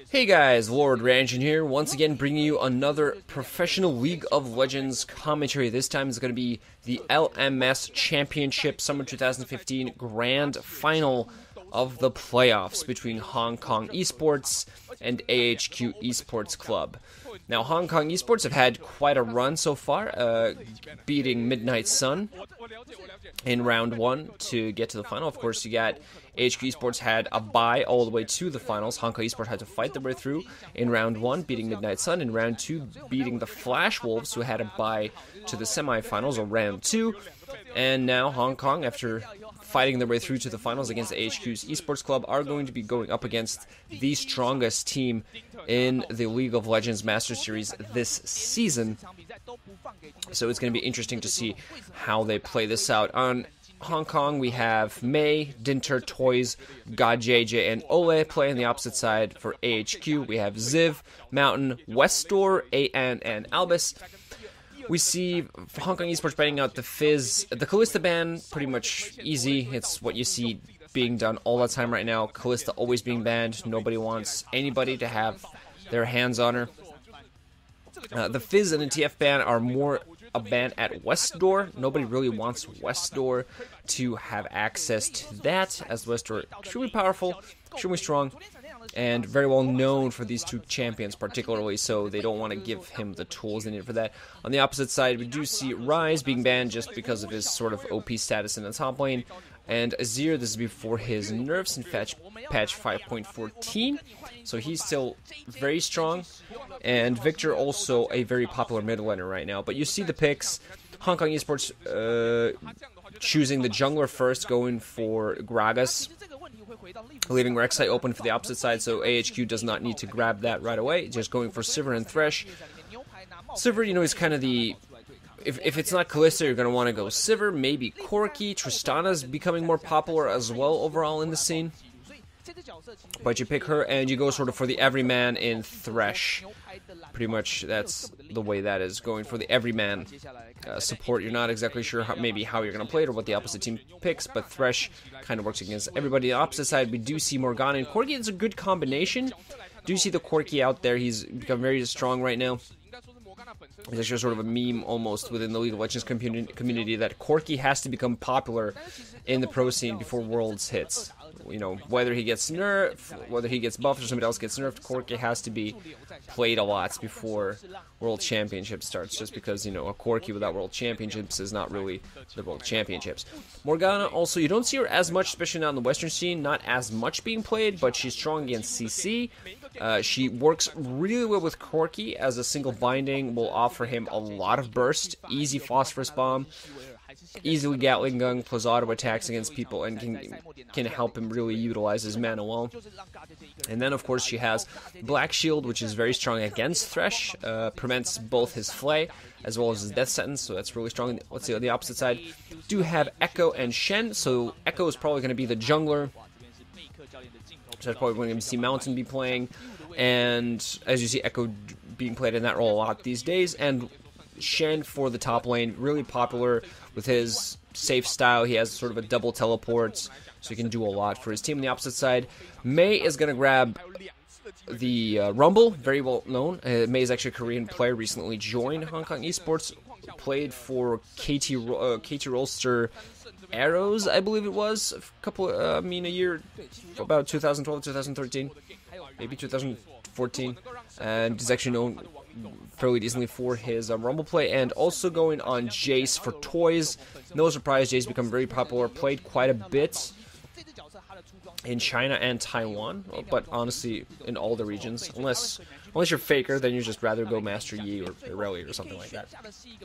Hey guys, Lord Ranjin here, once again bringing you another Professional League of Legends commentary. This time it's going to be the LMS Championship Summer 2015 Grand Final of the playoffs between Hong Kong Esports and AHQ Esports Club. Now, Hong Kong Esports have had quite a run so far, beating Midnight Sun in round 1 to get to the final. Of course, you got AHQ Esports had a bye all the way to the finals. Hong Kong Esports had to fight their way through in round 1, beating Midnight Sun. In round 2, beating the Flash Wolves, who had a bye to the semifinals, or round 2. And now Hong Kong, after fighting their way through to the finals against the AHQ's Esports Club, are going to be going up against the strongest team in the League of Legends Master Series this season. So it's going to be interesting to see how they play this out. On Hong Kong, we have Mei, Dinter, Toys, God JJ, and Ole play on the opposite side. For AHQ, we have Ziv, Mountain, Westdoor, AN, and Albus. We see Hong Kong Esports banning out the Fizz. The Kalista ban, pretty much easy. It's what you see being done all the time right now. Kalista always being banned. Nobody wants anybody to have their hands on her. The Fizz and the TF ban are more a ban at Westdoor. Nobody really wants Westdoor to have access to that, as Westdoor extremely powerful, extremely strong, and very well known for these two champions particularly, so they don't want to give him the tools they need for that. On the opposite side, we do see Ryze being banned just because of his sort of OP status in the top lane, and Azir, this is before his nerfs in patch 5.14, so he's still very strong, and Victor also a very popular mid laner right now. But you see the picks, Hong Kong Esports choosing the jungler first, going for Gragas, leaving Rek'Sai open for the opposite side, so AHQ does not need to grab that right away, just going for Sivir and Thresh. Sivir, you know, is kind of the... If it's not Kalista, you're going to want to go Sivir, maybe Corki. Tristana's becoming more popular as well overall in the scene. But you pick her and you go sort of for the everyman in Thresh. Pretty much that's the way that is, going for the everyman support. You're not exactly sure maybe how you're going to play it or what the opposite team picks, but Thresh kind of works against everybody. On the opposite side, we do see Morgana and Corki. It's a good combination. Do you see the Corki out there? He's become very strong right now. It's actually sort of a meme almost within the League of Legends community that Corki has to become popular in the pro scene before Worlds hits. You know, whether he gets nerfed, whether he gets buffed or somebody else gets nerfed, Corki has to be played a lot before World Championship starts, just because, you know, a Corki without World Championships is not really the World Championships. Morgana also, you don't see her as much, especially not in the Western scene, not as much being played, but she's strong against CC. She works really well with Corki, as a single binding will offer him a lot of burst, easy phosphorus bomb, easily Gatling gun plus auto attacks against people, and can help him really utilize his mana well. And then of course she has Black Shield, which is very strong against Thresh, prevents both his Flay as well as his death sentence, so that's really strong. Let's see, on the opposite side, do have Echo and Shen, so Echo is probably going to be the jungler. So that's probably going to see Mountain be playing, and as you see, Echo being played in that role a lot these days, and Shen for the top lane, really popular with his safe style. He has sort of a double teleport, so he can do a lot for his team. On the opposite side, Mei is going to grab the Rumble, very well known. Mei is actually a Korean player, recently joined Hong Kong Esports, played for KT Rolster Arrows, I believe it was, a year, about 2012, 2013, maybe 2014, and is actually known fairly decently for his Rumble play, and also going on Jace for Toys. No surprise, Jace become very popular, played quite a bit in China and Taiwan, but honestly in all the regions, unless you're Faker, then you just rather go Master Yi or Irelia or something like that.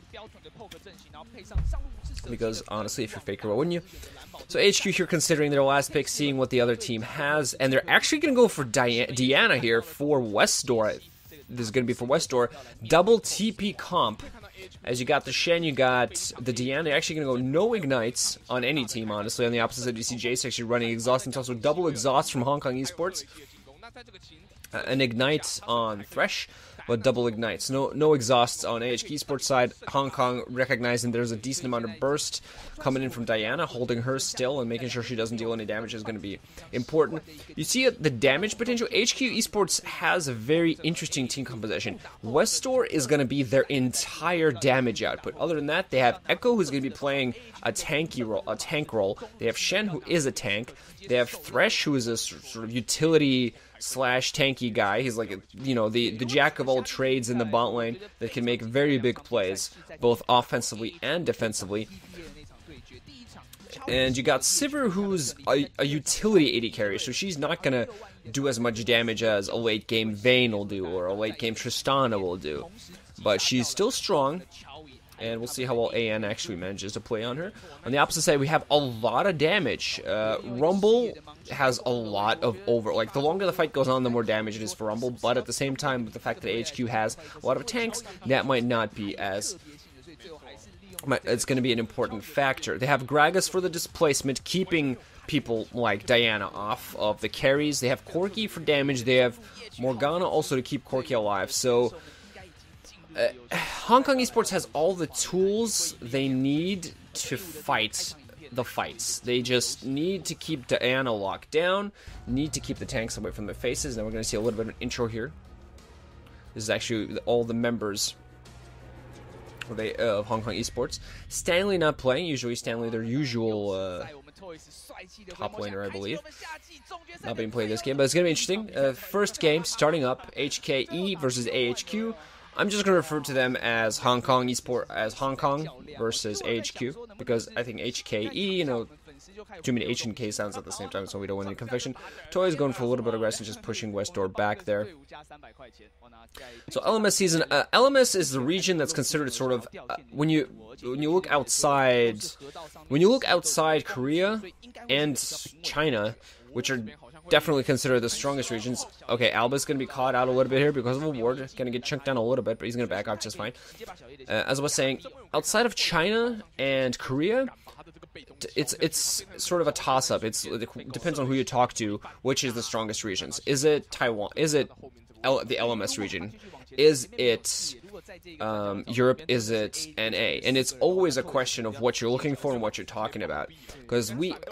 Because honestly, if you're Faker, why wouldn't you? So HQ here considering their last pick, seeing what the other team has, and they're actually going to go for Diana here for Westdoor. This is going to be for Westdoor. Double TP comp. As you got the Shen, you got the Diana. They're actually going to go no ignites on any team, honestly. On the opposite side, you see Jace actually running exhaust, and also double exhaust from Hong Kong Esports. an ignite on Thresh, but double ignites. No exhausts on AHK Esports side. Hong Kong recognizing there's a decent amount of burst coming in from Diana, holding her still and making sure she doesn't deal any damage is going to be important. You see the damage potential. HQ Esports has a very interesting team composition. Westor is going to be their entire damage output. Other than that, they have Echo, who's going to be playing a tank role. They have Shen, who is a tank. They have Thresh, who is a sort of utility slash tanky guy. He's like the jack of all trades in the bot lane that can make very big plays, both offensively and defensively. And you got Sivir, who's a utility AD carry, so she's not gonna do as much damage as a late game Vayne will do or a late game Tristana will do, but she's still strong. And we'll see how well AN actually manages to play on her. On the opposite side, we have a lot of damage. Rumble has a lot of the longer the fight goes on, the more damage it is for Rumble. But at the same time, with the fact that AHQ has a lot of tanks, that might not be as... It's going to be an important factor. They have Gragas for the displacement, keeping people like Diana off of the carries. They have Corki for damage. They have Morgana also to keep Corki alive. So... Hong Kong Esports has all the tools they need to fight the fights. They just need to keep Diana locked down, need to keep the tanks away from their faces. Now we're going to see a little bit of an intro here. This is actually all the members of Hong Kong Esports. Stanley not playing. Usually Stanley, their usual top laner, I believe, not being played this game, but it's going to be interesting. First game starting up, HKE versus AHQ. I'm just going to refer to them as Hong Kong Esports, as Hong Kong versus AHQ, because I think HKE, too many H and K sounds at the same time, so we don't want any confusion. Toy is going for a little bit of aggression, just pushing Westor back there. So LMS season, LMS is the region that's considered sort of, when you look outside Korea and China, which are definitely considered the strongest regions. Okay, Alba's going to be caught out a little bit here because of a ward. Going to get chunked down a little bit, but he's going to back off just fine. As I was saying, outside of China and Korea, it's sort of a toss-up. It depends on who you talk to, which is the strongest regions. Is it Taiwan? Is it the LMS region? Is it Europe? Is it NA? And it's always a question of what you're looking for and what you're talking about. Because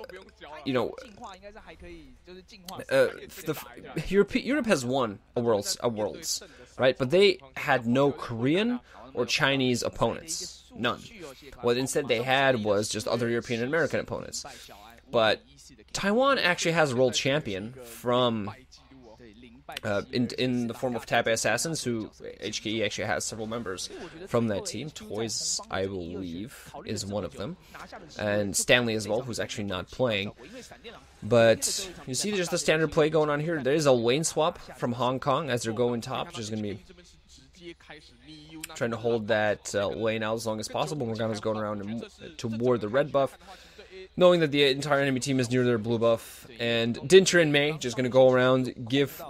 Europe has won a worlds, right? But they had no Korean or Chinese opponents, none. What instead they had was just other European and American opponents. But Taiwan actually has a world champion from in the form of Taipei Assassins, who HKE actually has several members from that team. Toys, I believe, is one of them, and Stanley as well, who's actually not playing. But you see there's the standard play going on here. There is a lane swap from Hong Kong as they're going top, which is going to be trying to hold that lane out as long as possible. Morgana's going around to ward the red buff, knowing that the entire enemy team is near their blue buff. And Dinter and Mei just going to go around, give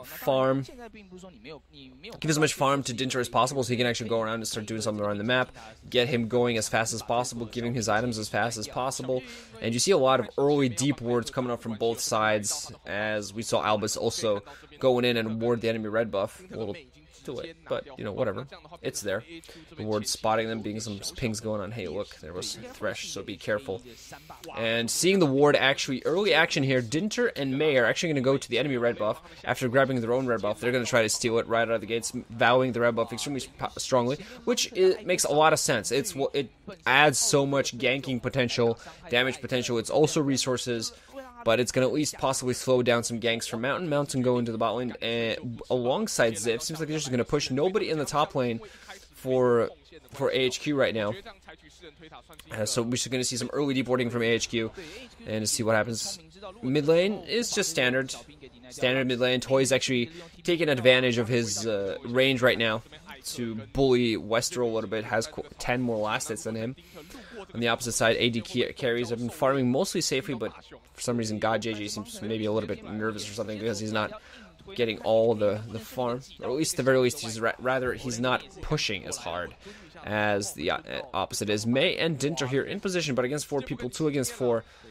as much farm to Dinter as possible so he can actually go around and start doing something around the map, get him going as fast as possible, giving his items as fast as possible. And you see a lot of early deep wards coming up from both sides, as we saw Albus also going in and ward the enemy red buff. A little too late, but whatever, it's there. The ward spotting them, being some pings going on. Hey, look, there was Thresh, so be careful. And seeing the ward actually early action here, Dinter and Mei are actually going to go to the enemy red buff after grabbing their own red buff. They're going to try to steal it right out of the gates, valuing the red buff extremely strongly, which makes a lot of sense. It adds so much ganking potential, damage potential. It's also resources, but it's going to at least possibly slow down some ganks from Mountain. Mountain go into the bot lane and alongside Zip. Seems like they're just going to push nobody in the top lane for AHQ right now. So we're just going to see some early deboarding from AHQ and to see what happens. Mid lane is just standard mid lane. Toy's actually taking advantage of his range right now to bully Westro a little bit. Has 10 more last hits than him. On the opposite side, AD carries have been farming mostly safely, but for some reason God JJ seems maybe a little bit nervous or something because he's not getting all the farm, or at least at the very least he's not pushing as hard as the opposite is. Mei and Dinter here in position, but against 4 people, 2 against 4,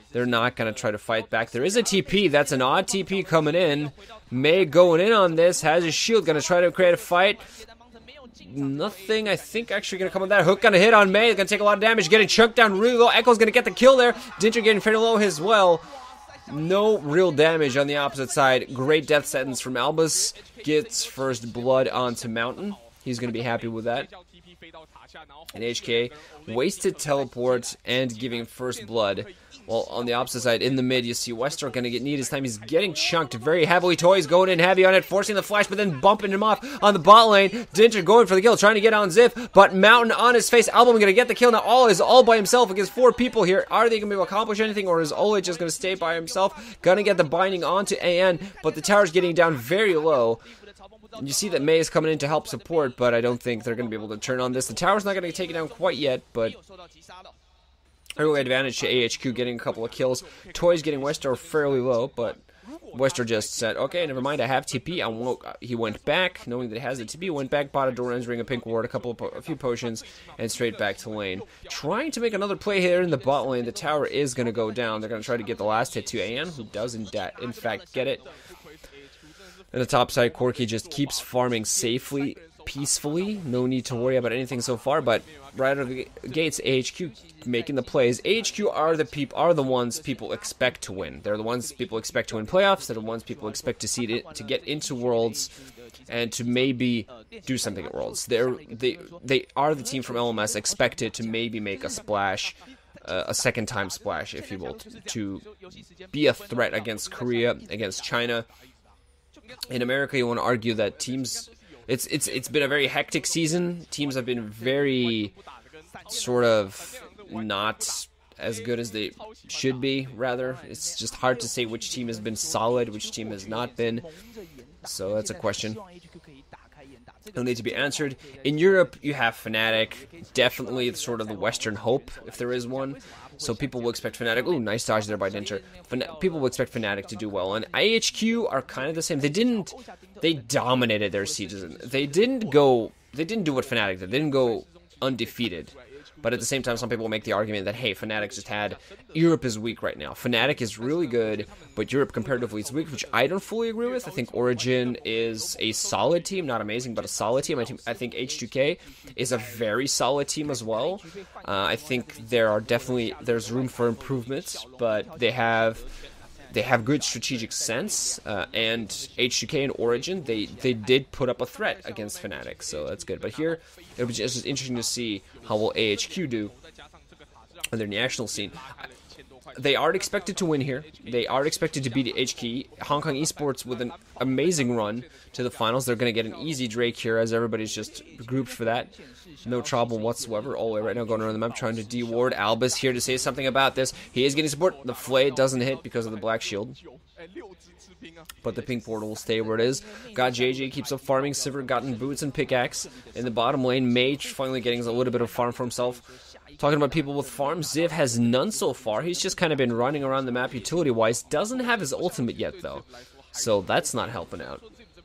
They're not going to try to fight back. There is a TP. That's an odd TP coming in. Mei going in on this. Has his shield. Going to try to create a fight. Nothing, I think, actually going to come with that. Hook going to hit on Mei. Going to take a lot of damage. Getting chunked down really low. Echo's going to get the kill there. Dinter getting fairly low as well. No real damage on the opposite side. Great death sentence from Albus. Gets first blood onto Mountain. He's going to be happy with that. And HK wasted teleport and giving first blood. Well, on the opposite side, in the mid, you see Westor going to need his time. He's getting chunked very heavily. Toys going in heavy on it, forcing the flash, but then bumping him off on the bot lane. Dinter going for the kill, trying to get on Ziv, but Mountain on his face. Album going to get the kill. Now all by himself against 4 people here. Are they going to be able to accomplish anything, or is Ole just going to stay by himself? Going to get the binding onto AN, but the tower's getting down very low. You see that Mei is coming in to help support, but I don't think they're going to be able to turn on this. The tower's not going to take it down quite yet, but early advantage to AHQ getting a couple of kills. Toys getting Westor fairly low, but Westor just said, okay, never mind, I have TP. He went back, knowing that he has the TP, went back, bought a Doran's Ring, a pink ward, a few potions, and straight back to lane. Trying to make another play here in the bot lane. The tower is going to go down. They're going to try to get the last hit to AN, who does in fact get it. And the top side, Corki just keeps farming safely, peacefully. No need to worry about anything so far, but right out of the gates, AHQ making the plays. AHQ are the ones people expect to win. They're the ones people expect to win playoffs. They're the ones people expect to see it, to get into Worlds and to maybe do something at Worlds. They are the team from LMS expected to maybe make a splash. A second time splash, if you will, to be a threat against Korea, against China. In America, you want to argue that teams, it's been a very hectic season. Teams have been very sort of not as good as they should be, rather. It's just hard to say which team has been solid, which team has not been. So that's a question. It'll need to be answered. In Europe, you have Fnatic, definitely sort of the Western hope, if there is one. So people will expect Fnatic. Ooh, nice dodge there by Dinter. People will expect Fnatic to do well. And IHQ are kind of the same. They dominated their season. They didn't do what Fnatic did. They didn't go undefeated. But at the same time, some people make the argument that, hey, Fnatic just had... Europe is weak right now. Fnatic is really good, but Europe comparatively is weak, which I don't fully agree with. I think Origin is a solid team. Not amazing, but a solid team. I think H2K is a very solid team as well. I think there's room for improvements, but they have good strategic sense, and H2K and Origin, they did put up a threat against Fnatic, so that's good. But here, it was just interesting to see how will AHQ do on their national scene. They aren't expected to win here. They are expected to beat HK. Hong Kong Esports with an amazing run to the finals. They're going to get an easy Drake here, as everybody's just grouped for that. No trouble whatsoever. Ole right now going around the map trying to de-ward. Albus here to say something about this. He is getting support. The Flay doesn't hit because of the black shield, but the pink portal will stay where it is. Got JJ, keeps up farming. Sivir gotten boots and pickaxe. In the bottom lane, Mage finally getting a little bit of farm for himself. Talking about people with farms, Ziv has none so far. He's just kind of been running around the map utility-wise. Doesn't have his ultimate yet, though. So that's not helping out.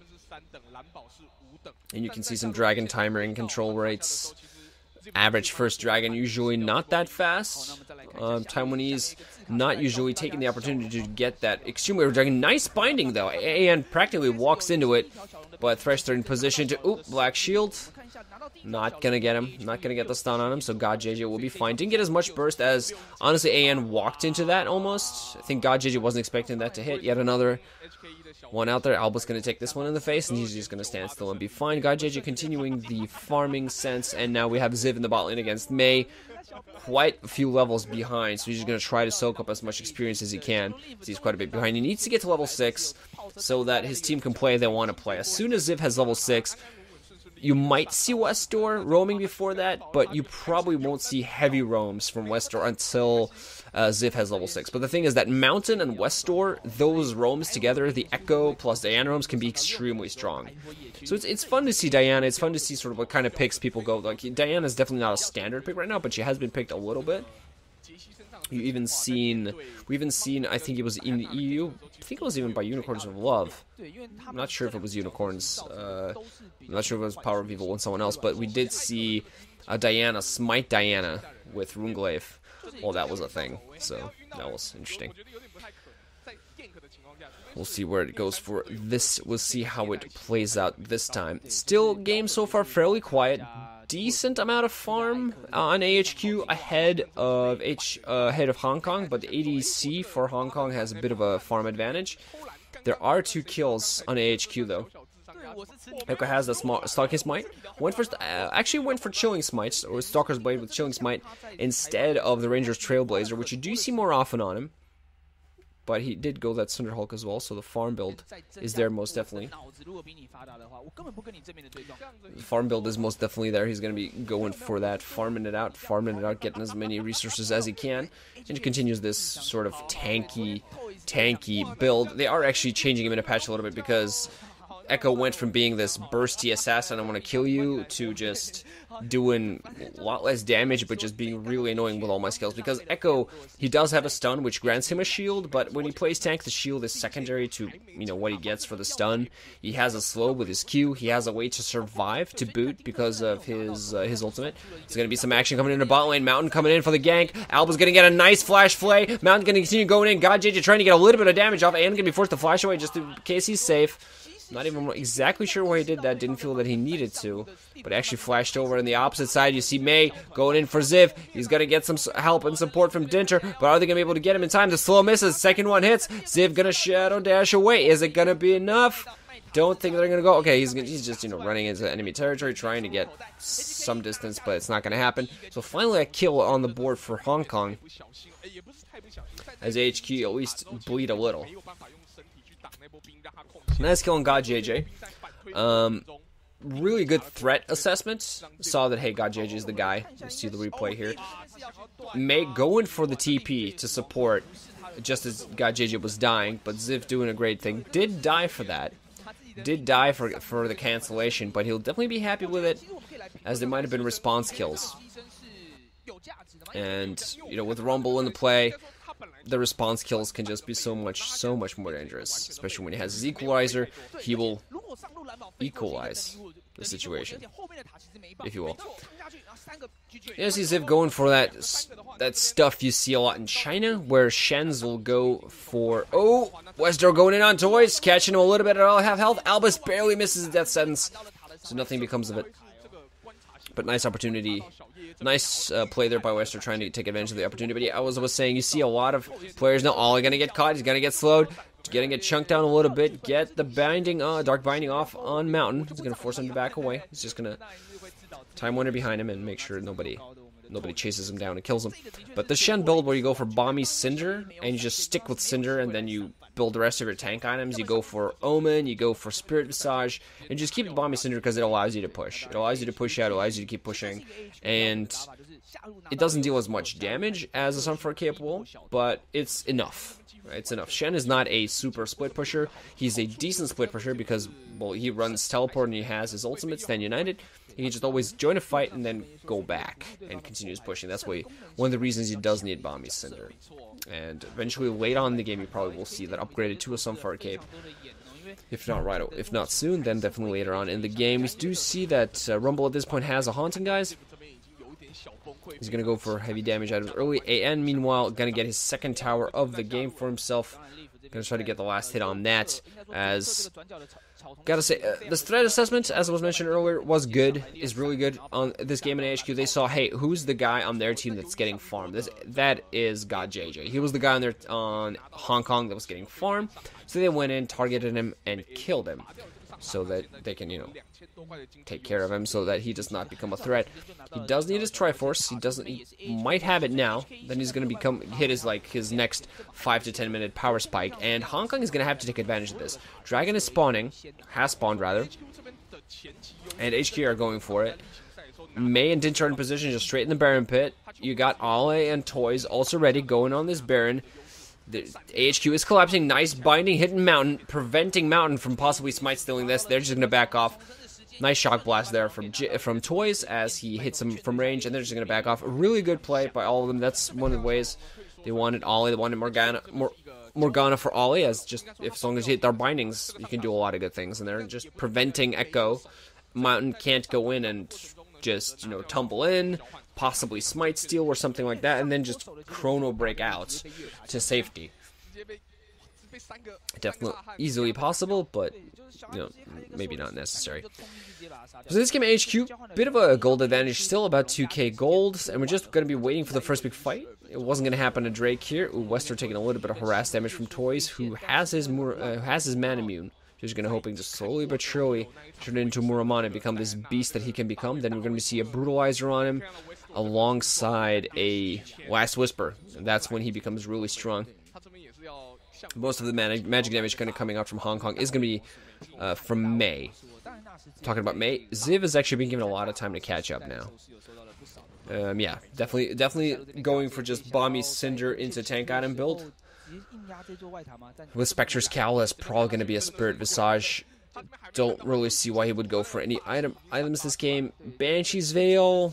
And you can see some dragon timering control rates. Average first dragon usually not that fast. Taiwanese not usually taking the opportunity to get that extremely rare dragon. Nice binding, though. AN practically walks into it. But Thresh they're in position to... Oop, black shield. Not gonna get him. Not gonna get the stun on him, so God JJ will be fine. Didn't get as much burst as, honestly, AN walked into that almost. I think God JJ wasn't expecting that to hit. Yet another one out there. Alba's gonna take this one in the face, and he's just gonna stand still and be fine. God JJ continuing the farming sense, and now we have Ziv in the bot lane against Mei. Quite a few levels behind, so he's just gonna try to soak up as much experience as he can. He's quite a bit behind. He needs to get to level 6 so that his team can play they want to play. As soon as Ziv has level 6, you might see Westor roaming before that, but you probably won't see heavy roams from Westor until Ziv has level 6. But the thing is that Mountain and Westor, those roams together, the Echo plus Diana roams, can be extremely strong. So it's fun to see Diana. It's fun to see sort of what kind of picks people go. Like, Diana's definitely not a standard pick right now, but she has been picked a little bit. We've even seen, I think it was in the EU, I think it was even by Unicorns of Love. I'm not sure if it was Unicorns, I'm not sure if it was Power of Evil and someone else, but we did see Diana smite Diana with Runglaive well, that was a thing, so that was interesting. We'll see where it goes for this. We'll see how it plays out this time. Still, game so far fairly quiet. Decent amount of farm on AHQ ahead of Hong Kong, but the ADC for Hong Kong has a bit of a farm advantage. There are 2 kills on AHQ though. Echo has the Stalking Smite. Actually went for Chilling Smite, or Stalker's Blade with Chilling Smite, instead of the Ranger's Trailblazer, which you do see more often on him. But he did go that Thunder Hulk as well, so the farm build is there most definitely. The farm build is most definitely there. He's going to be going for that, farming it out, getting as many resources as he can. And he continues this sort of tanky build. They are actually changing him in a patch a little bit because Echo went from being this bursty assassin, I want to kill you, to just doing a lot less damage, but just being really annoying with all my skills. Because Echo, he does have a stun, which grants him a shield, but when he plays tank, the shield is secondary to, you know, what he gets for the stun. He has a slow with his Q. He has a way to survive, to boot, because of his ultimate. There's going to be some action coming into bot lane. Mountain coming in for the gank. Alba's going to get a nice flash flay. Mountain going to continue going in. God JJ trying to get a little bit of damage off, and going to be forced to flash away just in case he's safe. Not even exactly sure why he did that. Didn't feel that he needed to. But actually flashed over on the opposite side. You see Mei going in for Ziv. He's going to get some help and support from Dinter. But are they going to be able to get him in time? The slow misses. Second one hits. Ziv going to shadow dash away. Is it going to be enough? Don't think they're going to go. Okay, he's just, you know, running into enemy territory, trying to get some distance, but it's not going to happen. So finally a kill on the board for Hong Kong. As AHQ at least bleed a little. Nice kill on God JJ. Really good threat assessment. Saw that, hey, God JJ is the guy. You see the replay here. Mei going for the TP to support just as God JJ was dying, but Ziv doing a great thing. Did die for that. Did die for the cancellation, but he'll definitely be happy with it, as there might have been response kills. And, you know, with Rumble in the play, the response kills can just be so much more dangerous. Especially when he has his equalizer, he will equalize the situation, if you will. You see Ziv going for that stuff you see a lot in China, where Shens will go for... Oh! Westro going in on Toys, catching him a little bit at all half health. Albus barely misses the death sentence, so nothing becomes of it. But nice opportunity. Nice play there by Wester, trying to take advantage of the opportunity. But yeah, I was saying, you see a lot of players now. Ollie gonna get caught. He's gonna get slowed. Gonna get chunked down a little bit. Get the binding, dark binding off on Mountain. He's gonna force him to back away. He's just gonna time Wonder behind him and make sure nobody chases him down and kills him. But the Shen build, where you go for Bomby Cinder and you just stick with Cinder, and then you build the rest of your tank items. You go for Omen, you go for Spirit Visage, and just keep the Bomby Cinder because it allows you to push. It allows you to push out, it allows you to keep pushing, and it doesn't deal as much damage as a Sunfire capable, but it's enough. Right? It's enough. Shen is not a super split pusher. He's a decent split pusher because, well, he runs teleport and he has his ultimate, Stand United. He can just always join a fight and then go back and continues pushing. That's why one of the reasons he does need Bomby Cinder. And eventually, late on in the game, you probably will see that upgraded to a Sunfire cape. If not soon, then definitely later on in the game. We do see that Rumble at this point has a Haunting, guys. He's going to go for heavy damage items early. AN, meanwhile, going to get his second tower of the game for himself. Going to try to get the last hit on that, as... Gotta say, this threat assessment, as was mentioned earlier, was good, is really good on this game in AHQ. They saw, hey, who's the guy on their team that's getting farmed? That is God JJ. He was the guy on Hong Kong that was getting farmed, so they went in, targeted him, and killed him, so that they can, you know, take care of him, so that he does not become a threat. He does need his Triforce. He might have it now. Then he's going to hit his next 5 to 10 minute power spike, and Hong Kong is going to have to take advantage of this. Dragon is spawning, has spawned rather, and HQ are going for it. Mei and Dinch are in position just straight in the Baron pit. You got Ale and Toys also ready, going on this Baron. The AHQ is collapsing. Nice binding, hitting Mountain, preventing Mountain from possibly smite stealing this. They're just going to back off. Nice shock blast there from Toys as he hits him from range, and they're just going to back off. A really good play by all of them. That's one of the ways they wanted Ollie. They wanted Morgana for Ollie, as long as you hit their bindings, you can do a lot of good things. And they're just preventing Echo. Mountain can't go in and just, you know, tumble in. possibly Smite Steal or something like that, and then just Chrono Break out to safety. Definitely easily possible, but you know, maybe not necessary. So this game at HQ, bit of a gold advantage, still about 2k gold, and we're just going to be waiting for the first big fight. It wasn't going to happen to Drake here. Ooh, Wester taking a little bit of harass damage from Toys, who has his man immune. Just going to hoping to slowly but surely turn into Muramana and become this beast that he can become. Then we're going to see a Brutalizer on him alongside a Last Whisper. And that's when he becomes really strong. Most of the magic damage kind of coming out from Hong Kong is going to be from Mei. Talking about Mei, Ziv is actually being given a lot of time to catch up now. Yeah, definitely going for just Bomby Cinder into tank item build. With Spectre's Cowl, that's probably going to be a Spirit Visage. Don't really see why he would go for any items this game. Banshee's Veil,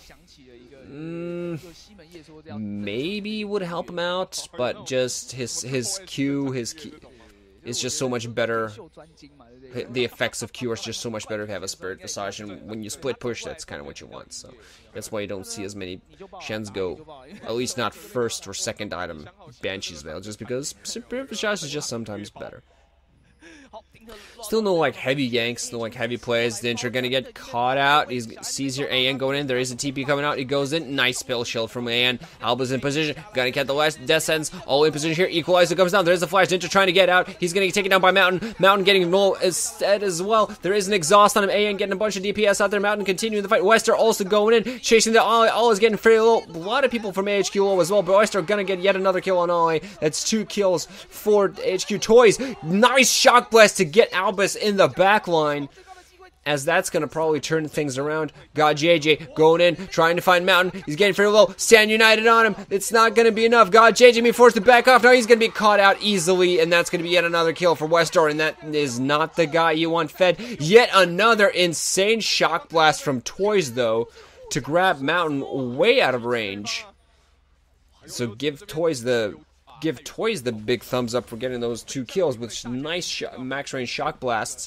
maybe would help him out, but just his Q is just so much better. The effects of Q are just so much better if you have a Spirit Visage, and when you split push, that's kind of what you want. So that's why you don't see as many Shens go, at least not first or second item Banshee's Veil, just because Spirit Visage is just sometimes better. Still no like heavy yanks, no like heavy plays. Dinch are gonna get caught out. He sees your AN going in. There is a TP coming out. He goes in. Nice spell shield from AN. Alba's in position. Gonna get the last death sentence. All in position here. Equalizer comes down. There's a flash. Dinch trying to get out. He's gonna get taken down by Mountain. Mountain getting null instead as well. There is an exhaust on him. AN getting a bunch of DPS out there. Mountain continuing the fight. Wester also going in, chasing the Ollie. All is getting fairly low. A lot of people from AHQ as well, but Wester gonna get yet another kill on Ollie. That's 2 kills for HQ. Toys. Nice shock blast to get Albus in the back line, as that's going to probably turn things around. God JJ going in, trying to find Mountain. He's getting fairly low. Stand United on him. It's not going to be enough. God JJ being forced to back off. Now he's going to be caught out easily, and that's going to be yet another kill for Westor, and that is not the guy you want fed. Yet another insane shock blast from Toys, though, to grab Mountain way out of range. So give Toys the big thumbs up for getting those 2 kills with nice max range shock blasts.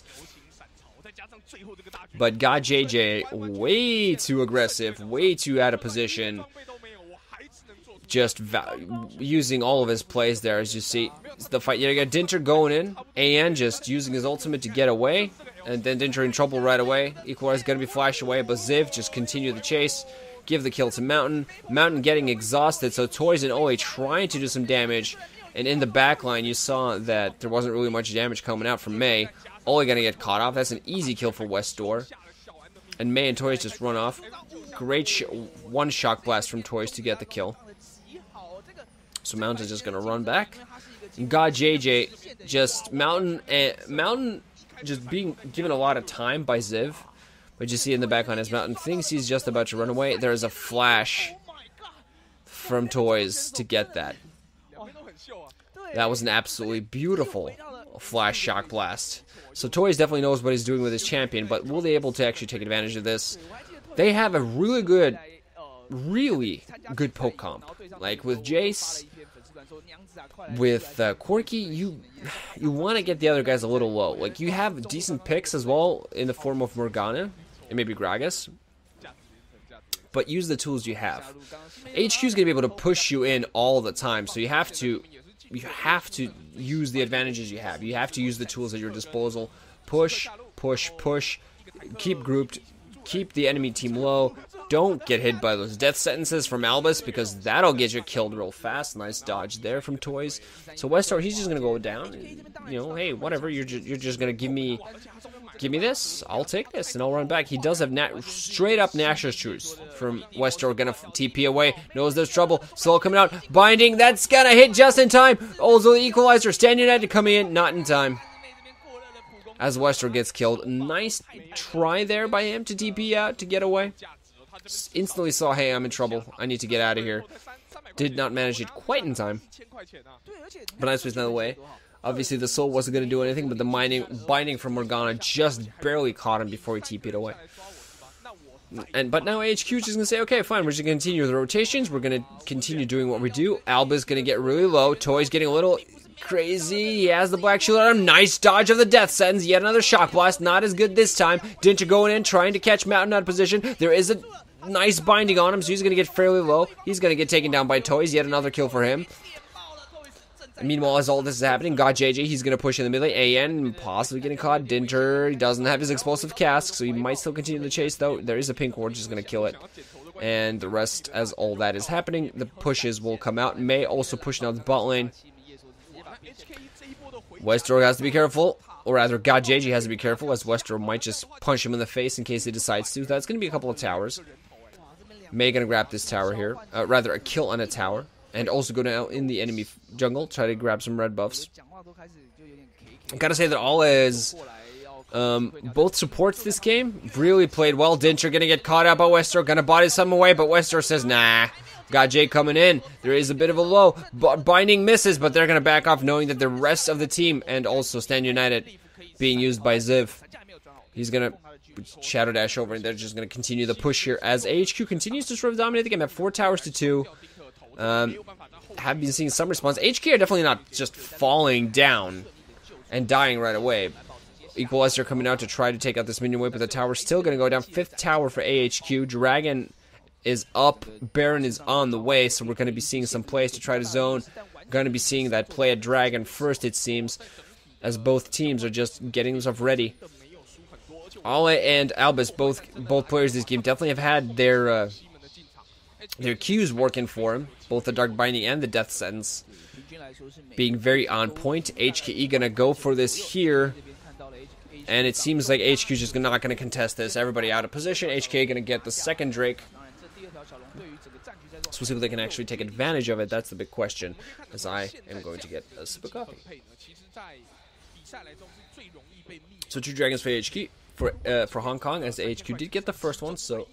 But God JJ, way too aggressive, way too out of position. Just using all of his plays there, as you see. The fight, you got Dinter going in. AN just using his ultimate to get away. And then Dinter in trouble right away. Equalizer is going to be flashed away, but Ziv just continue the chase. Give the kill to Mountain. Mountain getting exhausted, so Toys and Ole trying to do some damage. And in the back line, you saw that there wasn't really much damage coming out from Mei. Ole gonna get caught off. That's an easy kill for Westor. And Mei and Toys just run off. Great one shock blast from Toys to get the kill. So Mountain's just gonna run back. And God JJ, just Mountain just being given a lot of time by Ziv. But you see in the backline as Mountain thinks he's just about to run away. There is a flash from Toys to get that. That was an absolutely beautiful flash shock blast. So Toys definitely knows what he's doing with his champion, but will they be able to actually take advantage of this? They have a really good poke comp. Like with Jace, with Corki, you want to get the other guys a little low. Like you have decent picks as well in the form of Morgana and maybe Gragas, but use the tools you have. HQ is going to be able to push you in all the time, so you have to use the advantages you have. You have to use the tools at your disposal. Push, push, push. Keep grouped. Keep the enemy team low. Don't get hit by those death sentences from Albus, because that'll get you killed real fast. Nice dodge there from Toys. So Westor, he's just gonna go down. And, you know, hey, whatever. You're just gonna give me this. I'll take this, and I'll run back. He does have straight up Nashor's Truce from Westor. Gonna TP away. Knows there's trouble. Slow coming out. Binding. That's gonna hit just in time. Also the Equalizer. Stand United coming in. Not in time. As Westor gets killed. Nice try there by him to TP out to get away. Instantly saw, hey, I'm in trouble. I need to get out of here. Did not manage it quite in time. But nice was another way. Obviously, the soul wasn't going to do anything, but the binding from Morgana just barely caught him before he TP'd away. But now HQ is just going to say, okay, fine, we're just going to continue the rotations. We're going to continue doing what we do. Alba's going to get really low. Toy's getting a little crazy. He has the black shield on him. Nice dodge of the death sentence. Yet another shock blast. Not as good this time. Dinter going in, trying to catch Mountain out of position. There is a nice binding on him, so he's going to get fairly low. He's going to get taken down by Toys. Yet another kill for him. Meanwhile, as all this is happening, got JJ. He's going to push in the melee. AN possibly getting caught. Dinter, he doesn't have his explosive cask, so he might still continue the chase, though. There is a pink ward, just going to kill it. And the rest, as all that is happening, the pushes will come out. May also pushing out the bot lane. Westro has to be careful. Or rather, God JJ has to be careful, as Westro might just punch him in the face in case he decides to. That's going to be a couple of towers. May going to grab this tower here. Rather, a kill on a tower. And also go down in the enemy jungle, try to grab some red buffs. I gotta say that all is both supports this game really played well. Dinter gonna get caught out by Westro, gonna body some away, but Westro says nah. Got Jay coming in. There is a bit of a low. Binding misses, but they're gonna back off, knowing that the rest of the team and also Stand United being used by Ziv. He's gonna Shadow Dash over, and they're just gonna continue the push here as AHQ continues to sort of dominate the game at 4 towers to 2. Have been seeing some response. HK are definitely not just falling down and dying right away. Equalizer coming out to try to take out this minion wave, but the tower's still going to go down. 5th tower for AHQ. Dragon is up. Baron is on the way, so we're going to be seeing some plays to try to zone. Going to be seeing that play at Dragon first, it seems, as both teams are just getting themselves ready. Ale and Albus, both players this game, definitely have had their Qs working for him, both the Dark Binding and the Death Sentence being very on point. HKE gonna go for this here, and it seems like HQ's just not gonna contest this. Everybody out of position. HK gonna get the second Drake. So we'll see if they can actually take advantage of it. That's the big question, as I am going to get a sip of coffee. So 2 dragons for HQ, for Hong Kong, as HQ did get the first one, so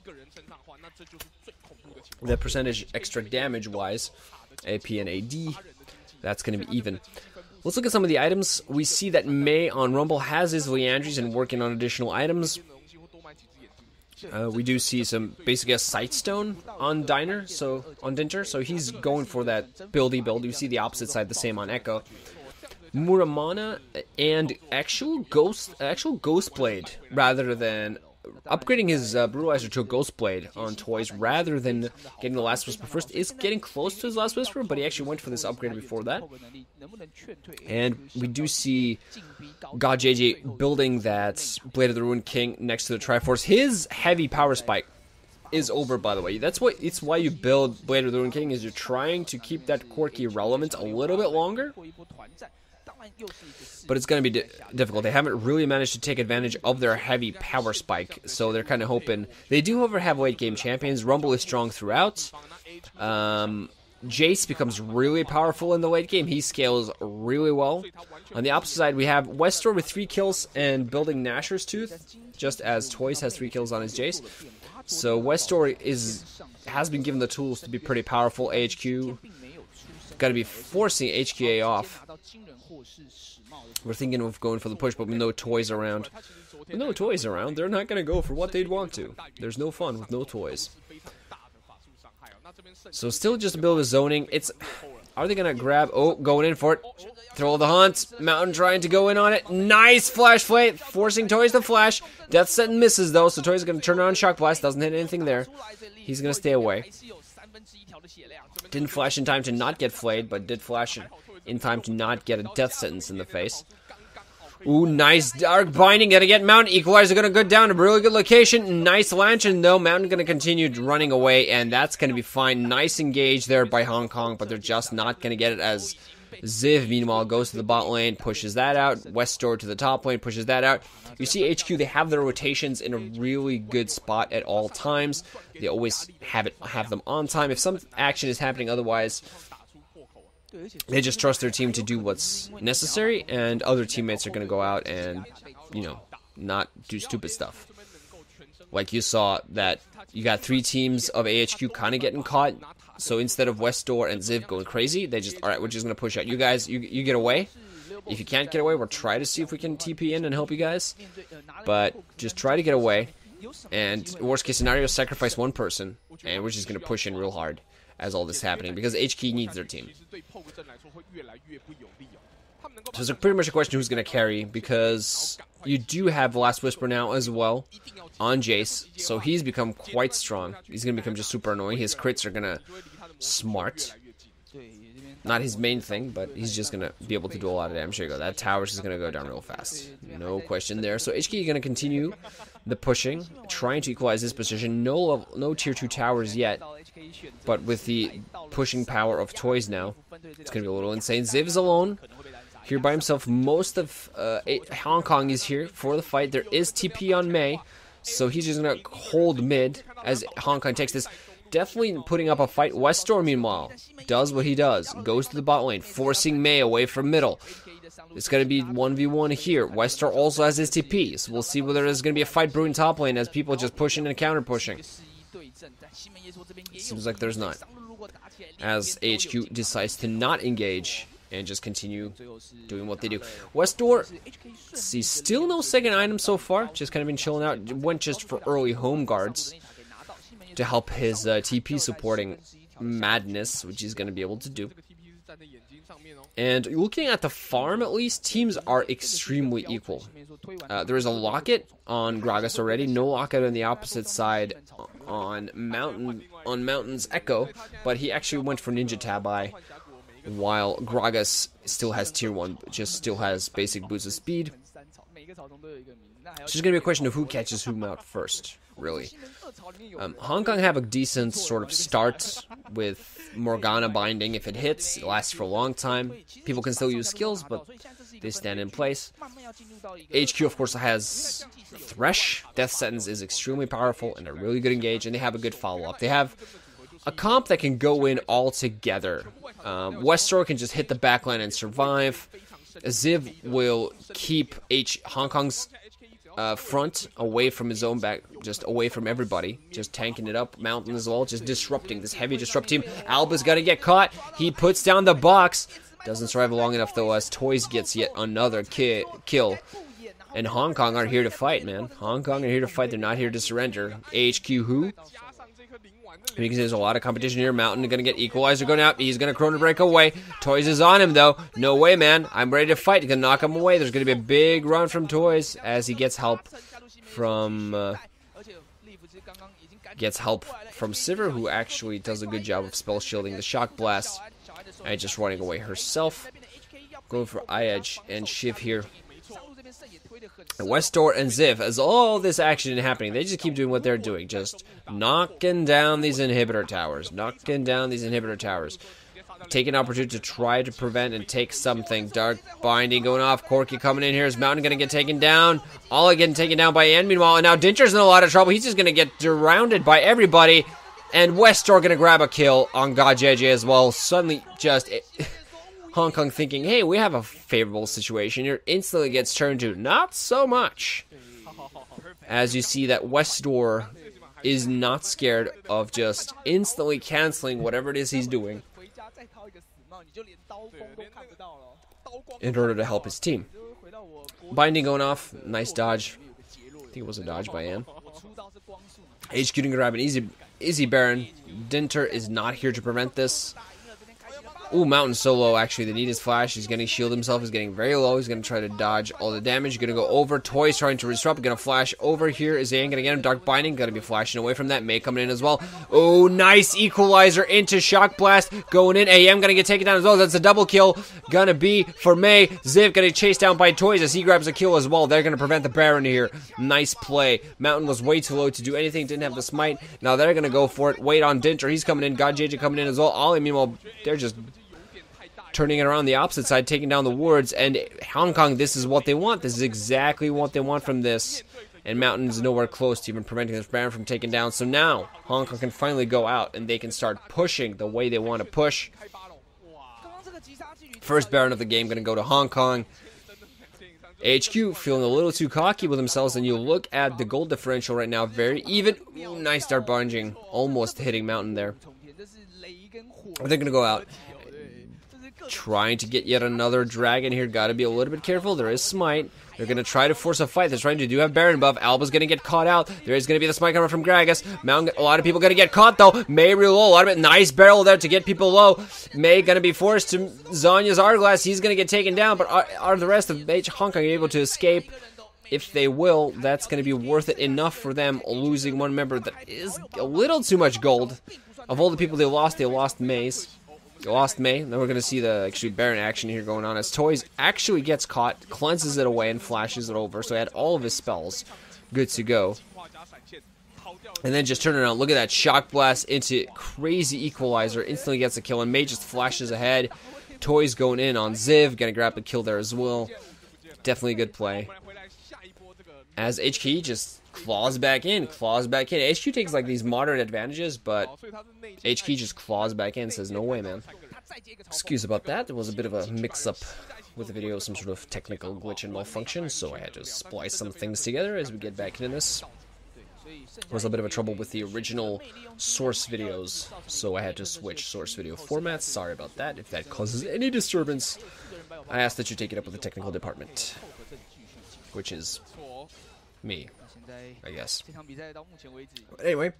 the percentage extra damage wise, AP and AD, that's going to be even. Let's look at some of the items. We see that May on Rumble has his Liandry's and working on additional items. We do see some basically a Sightstone on Dinter, so he's going for that buildy build. You see the opposite side, the same on Echo. Muramana and actual Ghostblade rather than upgrading his Brutalizer to a Ghostblade on Toys rather than getting the Last Whisper first is getting close to his Last Whisper, but he actually went for this upgrade before that. And we do see God JJ building that Blade of the Ruined King next to the Triforce. His heavy power spike is over, by the way. It's why you build Blade of the Ruined King, is you're trying to keep that quirky relevant a little bit longer. But it's going to be difficult. They haven't really managed to take advantage of their heavy power spike, so they're kind of hoping. They do, however, have late game champions. Rumble is strong throughout. Jace becomes really powerful in the late game. He scales really well. On the opposite side, we have Westro with 3 kills and building Nashor's Tooth, just as Toys has 3 kills on his Jace. So Westro has been given the tools to be pretty powerful. AHQ got to be forcing HQA off. We're thinking of going for the push, but with no Toys around. With no Toys around, they're not going to go for what they'd want to. There's no fun with no Toys. So still just a bit of a zoning. Are they going to grab? Oh, going in for it. Throw the Haunts. Mountain trying to go in on it. Nice Flash Flame, forcing Toys to flash. Death Sentence misses, though, so Toys is going to turn on Shock Blast. Doesn't hit anything there. He's going to stay away. Didn't flash in time to not get flayed, but did flash in time to not get a Death Sentence in the face. Ooh, nice Dark Binding. Gonna get Mountain. Equalizer gonna go down to a really good location. Nice Lantern, though. Mountain gonna continue running away, and that's gonna be fine. Nice engage there by Hong Kong, but they're just not gonna get it, as Ziv, meanwhile, goes to the bot lane, pushes that out. Westro to the top lane, pushes that out. You see HQ, they have their rotations in a really good spot at all times. They always have them on time. If some action is happening otherwise, they just trust their team to do what's necessary, and other teammates are going to go out and, not do stupid stuff. Like you saw that you got 3 teams of AHQ kind of getting caught, so instead of Westro and Ziv going crazy, they just, alright, we're just going to push out. You guys, you get away. If you can't get away, we'll try to see if we can TP in and help you guys. But just try to get away, and worst case scenario, sacrifice one person, and we're just going to push in real hard as all this is happening, because HQ needs their team. So it's pretty much a question who's going to carry, because you do have Last Whisper now as well on Jace, so he's become quite strong. He's going to become just super annoying. His crits are going to smart. Not his main thing, but he's just going to be able to do a lot of damage. There you go. That tower's just going to go down real fast. No question there. So HK going to continue the pushing, trying to equalize his position. No tier 2 towers yet, but with the pushing power of Toys now, it's going to be a little insane. Ziv is alone here by himself. Most of Hong Kong is here for the fight. There is TP on Mei, so he's just going to hold mid as Hong Kong takes this. Definitely putting up a fight. Westor, meanwhile, does what he does. Goes to the bot lane, forcing Mei away from middle. It's going to be 1v1 here. Westor also has his TP, so we'll see whether there's going to be a fight brewing top lane as people just pushing and counter pushing. Seems like there's not, as HQ decides to not engage and just continue doing what they do. Westor, see, still no second item so far. Just kind of been chilling out. Went just for early home guards to help his TP supporting madness, which he's going to be able to do. And looking at the farm, at least, teams are extremely equal. There is a locket on Gragas already. No locket on the opposite side on Mountain's Echo, but he actually went for Ninja Tabi, while Gragas still has tier 1, just still has basic boost of speed. It's just going to be a question of who catches whom out first, really. Hong Kong have a decent sort of start with Morgana binding. If it hits, it lasts for a long time. People can still use skills, but they stand in place. HQ, of course, has Thresh. Death Sentence is extremely powerful and a really good engage, and they have a good follow-up. They have a comp that can go in all together. Westor can just hit the backline and survive. Ziv will keep Hong Kong's front away from his own back, just away from everybody, just tanking it up. Mountain as well, just disrupting this heavy disrupt team. Alba's got to get caught. He puts down the box. Doesn't survive long enough though, as Toys gets yet another kill. And Hong Kong are here to fight, man. Hong Kong are here to fight. They're not here to surrender. AHQ who? You can see there's a lot of competition here. Mountain going to get equalizer going out. He's going to Chrono Break away. Toys is on him, though. No way, man. I'm ready to fight. He's going to knock him away. There's going to be a big run from Toys as he gets help from Sivir, who actually does a good job of spell shielding the Shock Blast and just running away herself. Going for Eye-Edge and Shiv here. Westor and Ziv, as all this action is happening, they just keep doing what they're doing, just knocking down these inhibitor towers, Take an opportunity to try to prevent and take something. Dark Binding going off, Corki coming in here. Is Mountain going to get taken down? All getting taken down by End, meanwhile, and now Dinter's in a lot of trouble. He's just going to get surrounded by everybody, and Westor going to grab a kill on God JJ as well. Suddenly, just... Hong Kong thinking, hey, we have a favorable situation here, instantly gets turned to not so much. As you see that Westor is not scared of just instantly canceling whatever it is he's doing in order to help his team. Binding going off, nice dodge. I think it was a dodge by Ann. HQ can grab an easy Baron. Dinter is not here to prevent this. Ooh, Mountain so low, actually. They need his flash. He's going to shield himself. He's getting very low. He's going to try to dodge all the damage. He's going to go over. Toys trying to disrupt. Going to flash over here. Is Aang going to get him? Dark Binding. Going to be flashing away from that. Mei coming in as well. Oh, nice equalizer into Shock Blast. Going in. AM going to get taken down as well. That's a double kill. Going to be for Mei. Ziv going to chase down by Toys as he grabs a kill as well. They're going to prevent the Baron here. Nice play. Mountain was way too low to do anything. Didn't have the smite. Now they're going to go for it. Wait on Dinter. He's coming in. God JJ coming in as well. Ollie, meanwhile, they're just... turning it around the opposite side, taking down the wards, and Hong Kong, this is what they want. This is exactly what they want from this, and Mountain is nowhere close to even preventing this Baron from taking down. So now, Hong Kong can finally go out, and they can start pushing the way they want to push. First Baron of the game going to go to Hong Kong. HQ feeling a little too cocky with themselves, and you look at the gold differential right now, very even. Ooh, nice start bunging, almost hitting Mountain there. They're going to go out. Trying to get yet another dragon here. Got to be a little bit careful. There is smite. They're going to try to force a fight. They're trying to do have Baron buff. Alba's going to get caught out. There is going to be the smite cover from Gragas. A lot of people going to get caught, though. Mei real low. A lot of it. Nice barrel there to get people low. Mei going to be forced to Zhonya's Hourglass. He's going to get taken down, but are the rest of Hong Kong able to escape? If they will, that's going to be worth it enough for them, losing one member that is a little too much gold. Of all the people they lost Mei's. They lost Mei. Then we're going to see the actually Baron action here going on as Toys actually gets caught, cleanses it away, and flashes it over. So he had all of his spells good to go. And then just turn around. Look at that Shock Blast into crazy Equalizer. Instantly gets a kill, and Mei just flashes ahead. Toys going in on Ziv. Going to grab the kill there as well. Definitely a good play. As HK just claws back in. HQ takes like these moderate advantages, but HK just claws back in, says, no way, man. Excuse about that. There was a bit of a mix-up with the video, some sort of technical glitch and malfunction, so I had to splice some things together as we get back into this. There was a bit of a trouble with the original source videos, so I had to switch source video formats. Sorry about that. If that causes any disturbance, I ask that you take it up with the technical department, which is me, I guess. But anyway,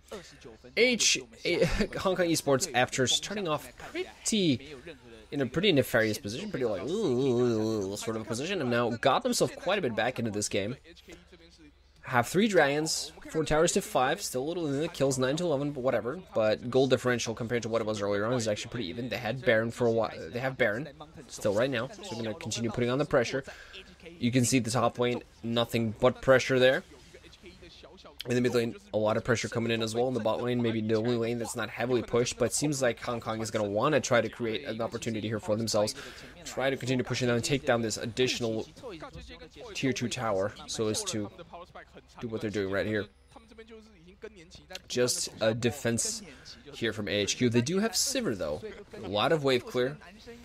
Hong Kong Esports, after starting off in a pretty nefarious position, pretty like sort of a position, and now got themselves quite a bit back into this game. Have 3 dragons, 4 towers to 5, still a little in the kills, 9 to 11, but whatever. But gold differential compared to what it was earlier on is actually pretty even. They had Baron for a while. They have Baron still right now, so we're going to continue putting on the pressure. You can see the top lane, nothing but pressure there. In the mid lane, a lot of pressure coming in as well. In the bot lane, maybe the only lane that's not heavily pushed, but it seems like Hong Kong is going to want to try to create an opportunity here for themselves. Try to continue pushing down and take down this additional tier 2 tower so as to do what they're doing right here. Just a defense here from AHQ. They do have Sivir, though. A lot of wave clear.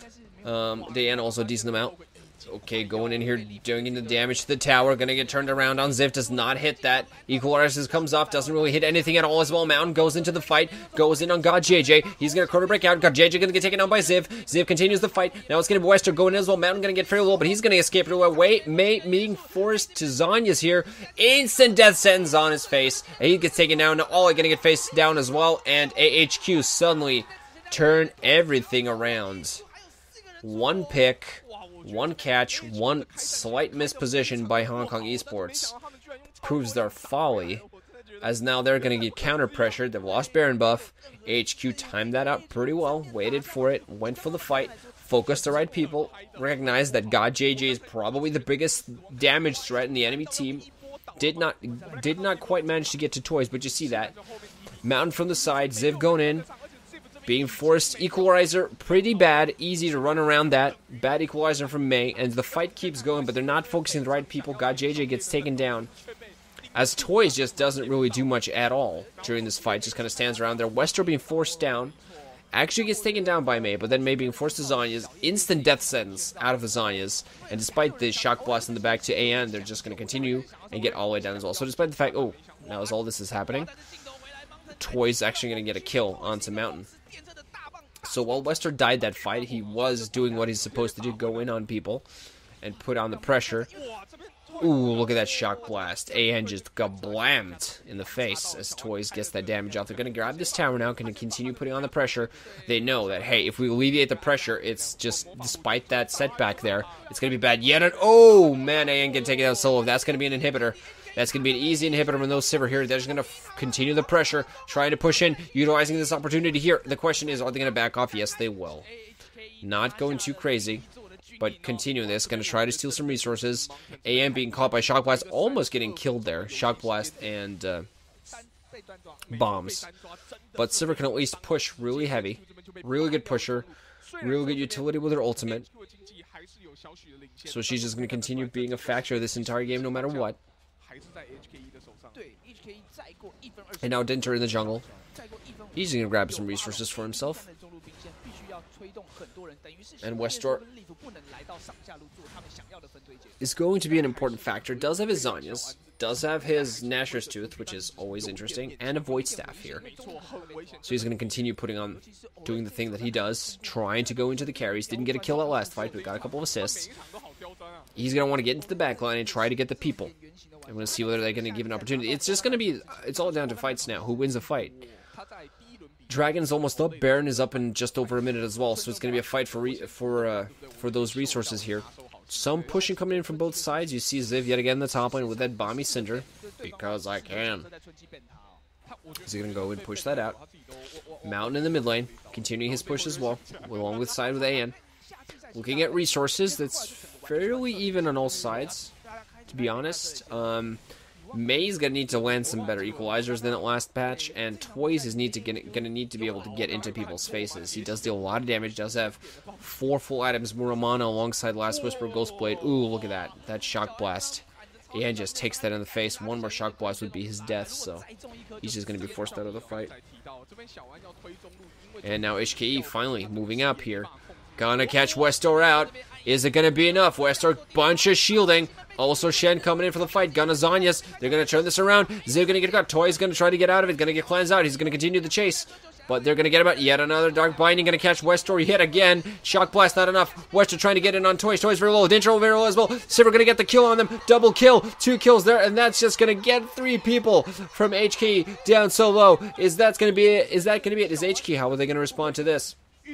Diana also a decent amount. Okay, going in here, doing the damage to the tower. Gonna get turned around on Ziv. Does not hit that. Equalizer comes off. Doesn't really hit anything at all as well. Mountain goes into the fight. Goes in on God JJ. He's gonna quarter break out. God JJ gonna get taken down by Ziv. Ziv continues the fight. Now it's gonna be Wester going in as well. Mountain gonna get fairly low, but he's gonna escape it away. Mei being forced to Zhonya's here. Instant death sentence on his face. And he gets taken down. Now Ollie gonna get faced down as well. And AHQ suddenly turn everything around. One pick. One catch, one slight misposition by Hong Kong Esports proves their folly, as now they're going to get counter-pressured. They've lost Baron buff. HQ timed that out pretty well, waited for it, went for the fight, focused the right people, recognized that God JJ is probably the biggest damage threat in the enemy team. Did not quite manage to get to Toys, but you see that. Mountain from the side, Ziv going in. Being forced, Equalizer, pretty bad, easy to run around that. Bad Equalizer from Mei, and the fight keeps going, but they're not focusing the right people. God JJ gets taken down. As Toys just doesn't really do much at all during this fight, just kind of stands around there. Wester being forced down, actually gets taken down by Mei, but then Mei being forced to Zhonya's. Instant death sentence out of the Zhonya's, and despite the shock blast in the back to AN, they're just going to continue and get all the way down as well. So despite the fact, oh, now as all this is happening, Toys actually going to get a kill onto Mountain. So while Wester died that fight, he was doing what he's supposed to do, go in on people and put on the pressure. Ooh, look at that shock blast. AN just got blammed in the face as Toys gets that damage off. They're going to grab this tower now, going to continue putting on the pressure. They know that, hey, if we alleviate the pressure, it's just, despite that setback there, it's going to be bad. Yet, oh man, AN can take it out solo. That's going to be an inhibitor. That's going to be an easy inhibitor when those Sivir here. They're just going to continue the pressure, trying to push in, utilizing this opportunity here. The question is, are they going to back off? Yes, they will. Not going too crazy, but continuing this. Going to try to steal some resources. AM being caught by Shock Blast, almost getting killed there. Shock Blast and bombs. But Sivir can at least push really heavy. Really good pusher. Really good utility with her ultimate. So she's just going to continue being a factor this entire game no matter what. And now Dinter in the jungle. He's going to grab some resources for himself. And Wester is going to be an important factor. Does have his Zhonya's. Does have his Nashor's Tooth, which is always interesting. And a Void Staff here. So he's going to continue doing the thing that he does. Trying to go into the carries. Didn't get a kill that last fight, but got a couple of assists. He's going to want to get into the back line and try to get the people. I'm going to see whether they're going to give an opportunity. It's just going to be, it's all down to fights now. Who wins a fight? Dragon's almost up. Baron is up in just over a minute as well. So it's going to be a fight for those resources here. Some pushing coming in from both sides. You see Ziv yet again in the top lane with that Bomby Cinder. Because I can. Is he going to go and push that out? Mountain in the mid lane. Continuing his push as well. Along with side with AN. Looking at resources. That's fairly even on all sides, to be honest. May's gonna need to land some better equalizers than that last patch, and Toys is gonna need to be able to get into people's faces. He does deal a lot of damage. Does have 4 full items, Muramana alongside Last Whisper, Ghostblade. Ooh, look at that! That shock blast, and just takes that in the face. One more shock blast would be his death, so he's just gonna be forced out of the fight. And now HKE finally moving up here. Gonna catch Westor out. Is it gonna be enough? Westor, bunch of shielding. Also Shen coming in for the fight. Gunna Zanyas. They're gonna turn this around. Ziv gonna get caught. Toy's gonna try to get out of it. Gonna get cleansed out. He's gonna continue the chase. But they're gonna get him out. Yet another Dark Binding. Gonna catch Westor yet again. Shock Blast not enough. Westor trying to get in on Toys. Toys very low. Dintra very low as well. Sivir gonna get the kill on them. Double kill. 2 kills there. And that's just gonna get 3 people from HK down so low. Is that gonna be it? Is HK? How are they gonna respond to this?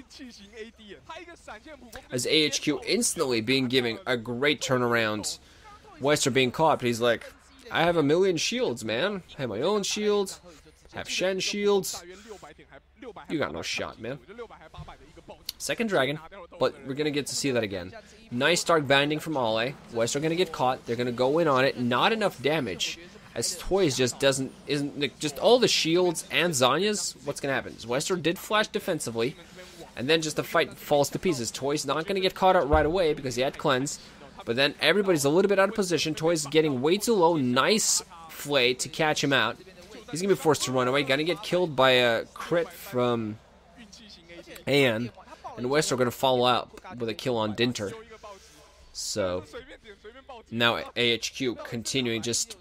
As AHQ instantly being given a great turnaround. Wester being caught, but he's like, I have a million shields, man. I have my own shields. Have Shen shields. You got no shot, man. Second dragon, but we're going to get to see that again. Nice Dark Binding from Ale. Wester going to get caught. They're going to go in on it. Not enough damage. As Toys just isn't just all the shields and Zanya's. What's going to happen? Wester did flash defensively. And then just the fight falls to pieces. Toys not going to get caught out right away because he had cleanse. But then everybody's a little bit out of position. Toys getting way too low. Nice flay to catch him out. He's going to be forced to run away. Going to get killed by a crit from An. And West are going to follow up with a kill on Dinter. So now AHQ continuing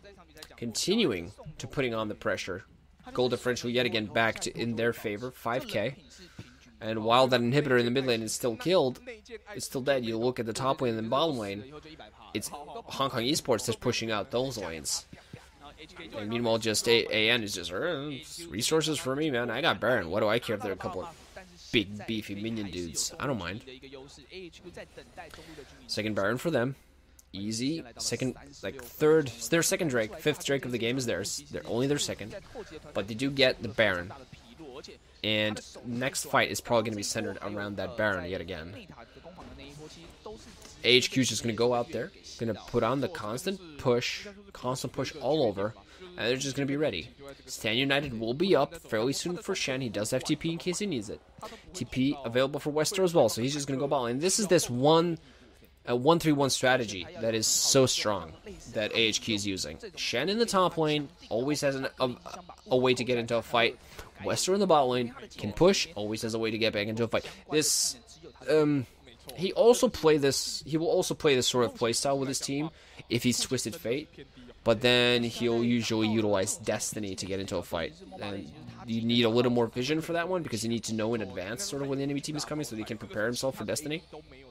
to putting on the pressure. Goal differential yet again back to in their favor. 5k. And while that inhibitor in the mid lane is still killed, it's still dead. You look at the top lane and the bottom lane, it's Hong Kong Esports that's pushing out those lanes. And meanwhile, just AN is just, resources for me, man. I got Baron. What do I care if they're a couple of big, beefy minion dudes? I don't mind. Second Baron for them. Easy. Second, third, their second Drake. 5th Drake of the game is theirs. They're only their second. But they do get the Baron. And next fight is probably going to be centered around that Baron yet again. AHQ is just going to go out there, going to put on the constant push all over, and they're just going to be ready. Stand United will be up fairly soon for Shen. He does have TP in case he needs it. TP available for Wester as well, so he's just going to go ball. And this is this 1-3-1 strategy that is so strong that AHQ is using. Shen in the top lane always has a way to get into a fight. Wester in the bot lane can push, always has a way to get back into a fight. This, he will also play this sort of playstyle with his team if he's Twisted Fate, but then he'll usually utilize Destiny to get into a fight. And you need a little more vision for that one because you need to know in advance sort of when the enemy team is coming so that he can prepare himself for Destiny.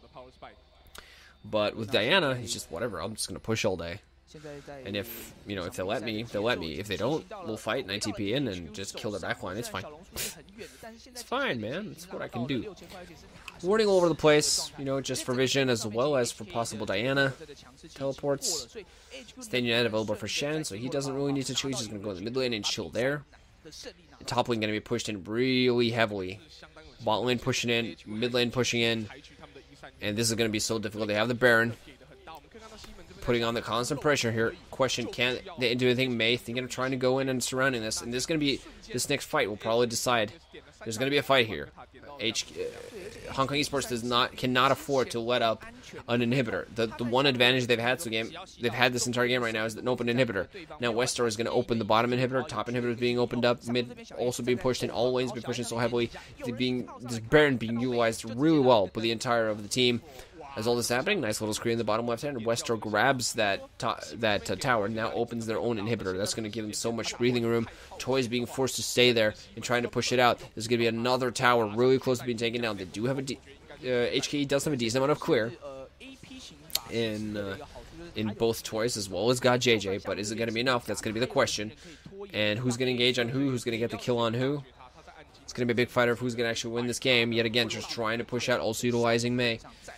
But with Diana, he's just, whatever, I'm just going to push all day. And if they let me, they'll let me. If they don't, we'll fight and ITP in and just kill their backline. It's fine. It's fine, man. It's what I can do. Warning all over the place, just for vision as well as for possible Diana teleports. Stand United available for Shen, so he doesn't really need to chill. He's just going to go in the mid lane and chill there. The top lane going to be pushed in really heavily. Bot lane pushing in, mid lane pushing in. And this is going to be so difficult. They have the Baron. Putting on the constant pressure here. Question, can they do anything? Mei thinking of trying to go in and surrounding this. And this is going to be, this next fight will probably decide. There's going to be a fight here. Hong Kong Esports cannot afford to let up an inhibitor. The one advantage they've had this entire game right now is an open inhibitor. Now Westar is going to open the bottom inhibitor. Top inhibitor is being opened up. Mid also being pushed in. All lanes being pushed in so heavily. This Baron being utilized really well by the entire of the team. As all this happening, nice little screen in the bottom left hand. Wester grabs that tower, now opens their own inhibitor. That's going to give them so much breathing room. Toys being forced to stay there and trying to push it out. There's going to be another tower really close to being taken down. They do have HKE does have a decent amount of clear. in both toys, as well as got JJ, but is it going to be enough? That's going to be the question. And who's going to engage on who? Who's going to get the kill on who? It's going to be a big fighter of who's going to actually win this game. Yet again, just trying to push out, also utilizing Mei.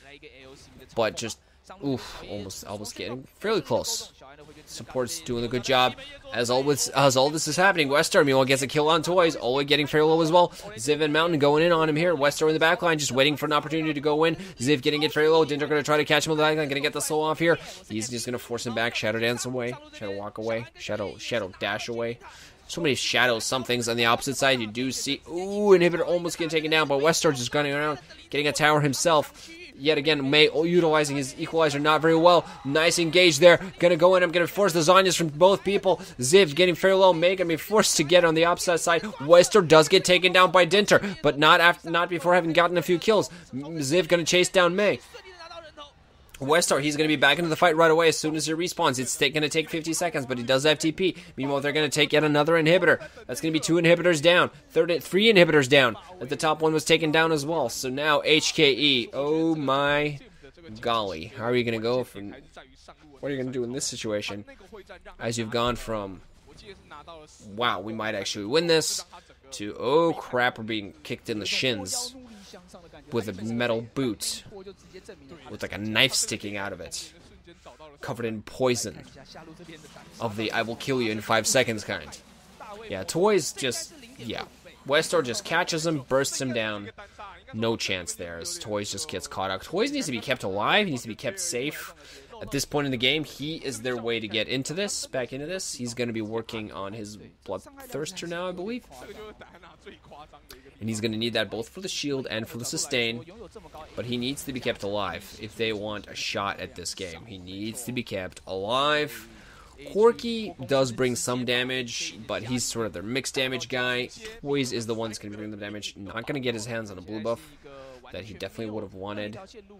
But just, oof, almost getting fairly close. Support's doing a good job. As all this is happening, Westar, meanwhile, gets a kill on Toys. Always getting fairly low as well. Ziv and Mountain going in on him here. Westar in the back line, just waiting for an opportunity to go in. Ziv getting it fairly low. Dinter going to try to catch him on the back line. Going to get the slow off here. He's just going to force him back. Shadow dance away. Shadow walk away. Shadow dash away. So many shadows, some things on the opposite side. You do see, ooh, Inhibitor almost getting taken down, but Westar just gunning around, getting a tower himself. Yet again, Mei utilizing his equalizer not very well. Nice engage there. Gonna go in. I'm gonna force the Zanyas from both people. Ziv getting fairly low. Mei gonna be forced to get on the opposite side. Westar does get taken down by Dinter, but not before having gotten a few kills. Ziv gonna chase down Mei. Westar, he's going to be back into the fight right away as soon as he respawns. It's going to take 50 seconds, but he does have TP. Meanwhile, they're going to take yet another inhibitor. That's going to be 2 inhibitors down. 3 inhibitors down. The top one was taken down as well. So now HKE. Oh my golly. How are you going to go from... What are you going to do in this situation? As you've gone from... Wow, we might actually win this. To, oh crap, we're being kicked in the shins. With a metal boot. With like a knife sticking out of it. Covered in poison. Of the I will kill you in 5 seconds kind. Yeah, Toys just, yeah. Westar just catches him, bursts him down. No chance there as Toys just gets caught out. Toys needs to be kept alive, he needs to be kept safe. At this point in the game, he is their way to get into this, back into this. He's going to be working on his Bloodthirster now, I believe. And he's going to need that both for the shield and for the sustain. But he needs to be kept alive if they want a shot at this game. He needs to be kept alive. Corki does bring some damage, but he's sort of their mixed damage guy. Toys is the one that's going to be bringing the damage. Not going to get his hands on a blue buff that he definitely would have wanted.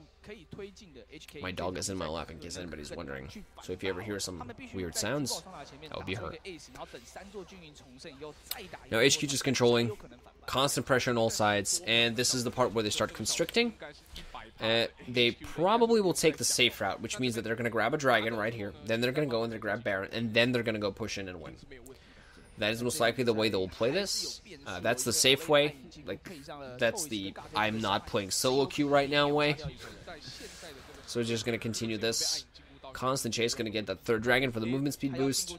My dog is in my lap in case anybody's wondering. So if you ever hear some weird sounds, that would be her. Now HQ just controlling. Constant pressure on all sides. And this is the part where they start constricting. They probably will take the safe route, which means that they're going to grab a dragon right here. Then they're going to go and they grab Baron. And then they're going to go push in and win. That is most likely the way they will play this. That's the safe way. Like, that's the I'm not playing solo queue right now way. So we're just going to continue this. Constant chase, going to get that third dragon for the movement speed boost.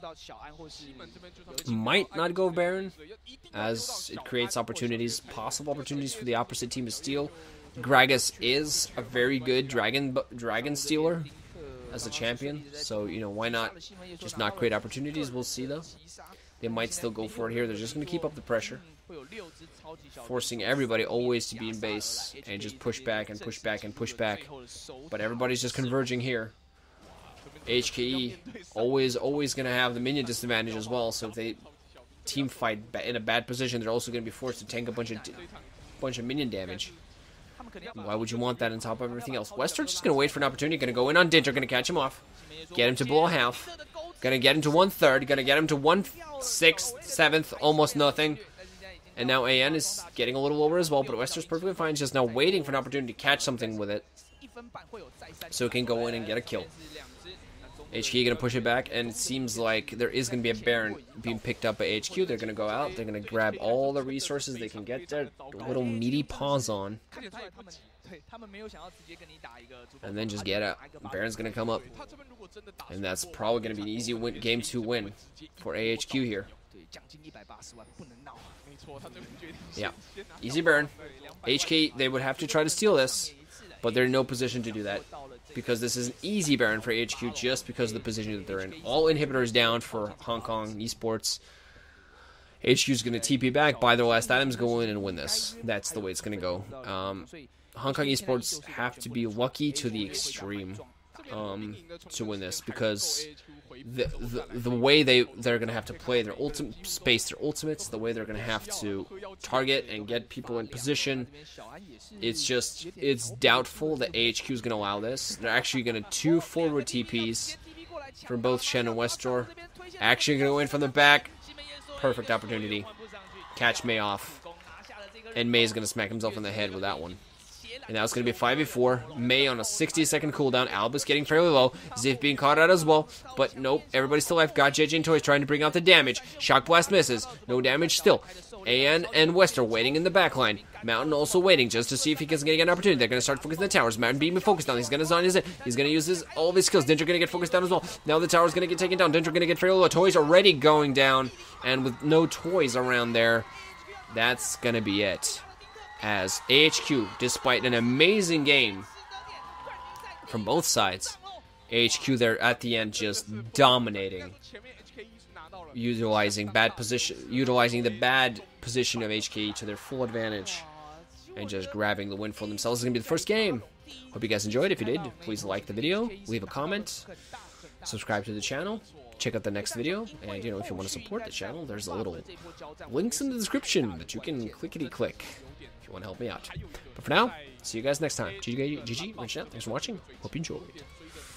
Might not go Baron, as it creates opportunities, possible opportunities for the opposite team to steal. Gragas is a very good dragon stealer as a champion. So, you know, why not just not create opportunities? We'll see, though. They might still go for it here. They're just going to keep up the pressure. Forcing everybody always to be in base and just push back and push back and push back. But everybody's just converging here. HKE always going to have the minion disadvantage as well. So if they team fight in a bad position, they're also going to be forced to tank a bunch of minion damage. Why would you want that on top of everything else? Westar's just going to wait for an opportunity. Going to go in on Dinter. Going to catch him off. Get him to below half. Going to get him to 1/3. Going to get him to 1/6, 7th. Almost nothing. And now AN is getting a little lower as well. But Westar's perfectly fine. He's just now waiting for an opportunity to catch something with it. So he can go in and get a kill. HQ going to push it back. And it seems like there is going to be a Baron being picked up by HQ. They're going to go out. They're going to grab all the resources they can get their little meaty paws on. And then just get out. Baron's going to come up. And that's probably going to be an easy game 2 win for AHQ here. Yeah. Easy Baron. HK, they would have to try to steal this, but they're in no position to do that. Because this is an easy Baron for HQ just because of the position that they're in. All inhibitors down for Hong Kong Esports. HQ is going to TP back, buy their last items, go in and win this. That's the way it's going to go. Hong Kong Esports have to be lucky to the extreme to win this, because the way they're going to have to play their ultimates, the way they're going to have to target and get people in position, it's doubtful that AHQ is going to allow this. They're actually going to 2 forward TPs from both Shen and Westar. Actually going to go in from the back. Perfect opportunity. Catch Mei off. And Mei is going to smack himself in the head with that one. And now it's going to be 5v4. Mei on a 60-second cooldown. Albus getting fairly low. Ziv being caught out as well. But nope, everybody's still alive. Got JJ and Toys trying to bring out the damage. Shock Blast misses. No damage still. AN and Wester waiting in the backline. Mountain also waiting just to see if he can get an opportunity. They're going to start focusing the towers. Mountain being focused on. He's going to zone his. He's going to use all of his skills. Dendro going to get focused down as well. Now the tower's going to get taken down. Dendro going to get fairly low. Toys already going down. And with no Toys around there, that's going to be it. As AHQ, despite an amazing game from both sides, AHQ there at the end just dominating, utilizing the bad position of HKE to their full advantage, and just grabbing the win for themselves. This is going to be the first game. Hope you guys enjoyed. If you did, please like the video, leave a comment, subscribe to the channel, check out the next video, and you know, if you want to support the channel, there's a little links in the description that you can clickety-click if you want to help me out. But for now, see you guys next time. GG, reaching out. Thanks for watching. Hope you enjoyed.